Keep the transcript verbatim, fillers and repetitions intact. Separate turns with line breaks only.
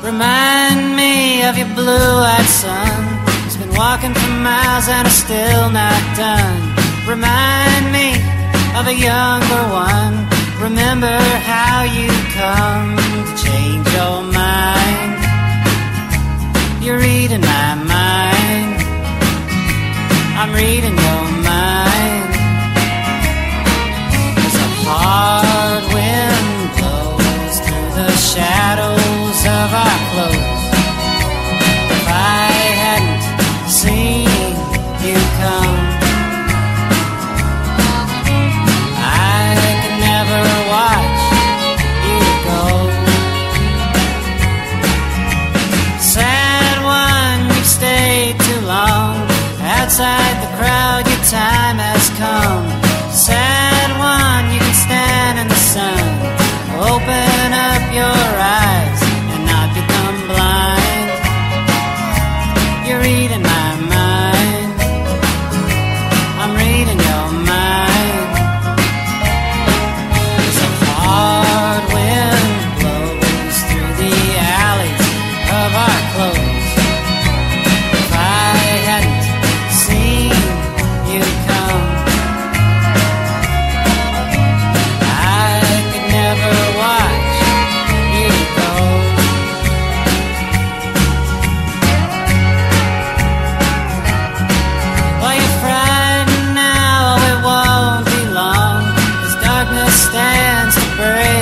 Remind me of your blue-eyed son. He's been walking for miles and is still not done. Remind me of a younger one. Remember how you come to change your mind. You're reading my mind. I'm reading your mind. As a hard wind blows through the shadows of our clothes. If I hadn't seen you come, I could never watch you go. Sad one, you've stayed too long. Outside the crowd, your time has come. Sad one, you can stand in the sun. Open up your eyes and not become blind. You're reading my mind. I'm reading your mind. As a hard wind blows through the alleys of our clothes. If I hadn't seen you come, I could never watch you go. Well, you're frightened now, it won't be long, as darkness stands to break.